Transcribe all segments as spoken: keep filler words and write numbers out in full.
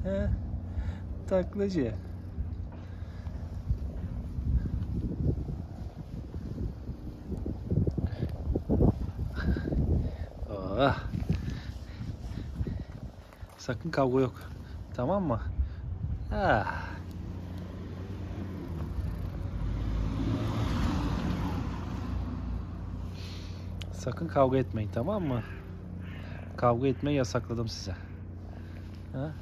He? Taklacı. Oh. Sakın kavga yok. Tamam mı? Ah. Sakın kavga etmeyin, tamam mı? Kavga etmeyi yasakladım size. Ha?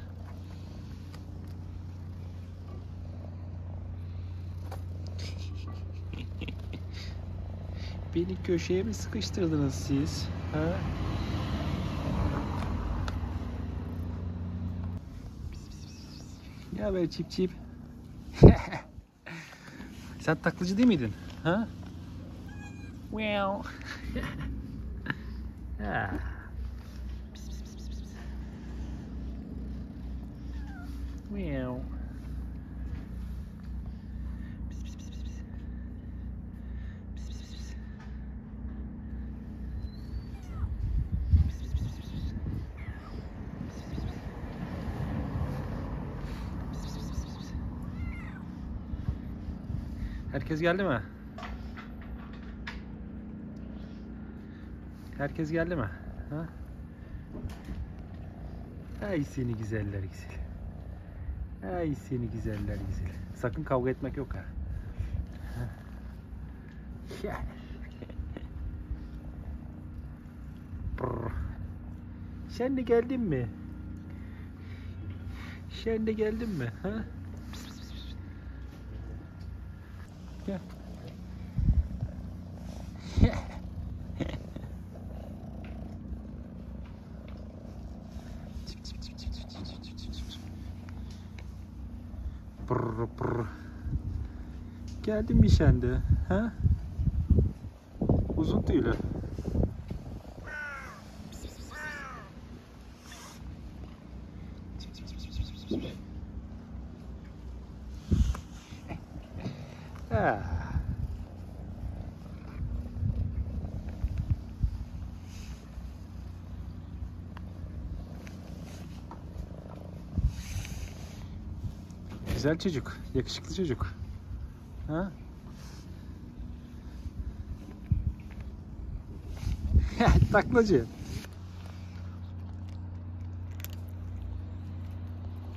Beni köşeye mi sıkıştırdınız siz? Ha? Ne haber çip çip? Sen taklacı değil miydin? Ha? Wow. Wow. Herkes geldi mi? Herkes geldi mi? Ha? Ay seni güzeller güzel. Ay seni güzeller güzel. Sakın kavga etmek yok ha. Sen de geldin mi? Sen de geldin mi? Ha? Gel. Pırr pırr. Geldin mi sen de? Ha? Uzun tüylü. Ha. Güzel çocuk, yakışıklı çocuk. Ha? Taklacı.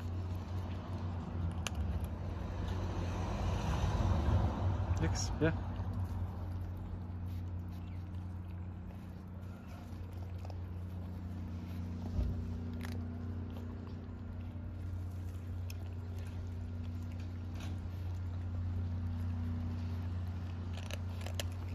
Gel kızım, gel.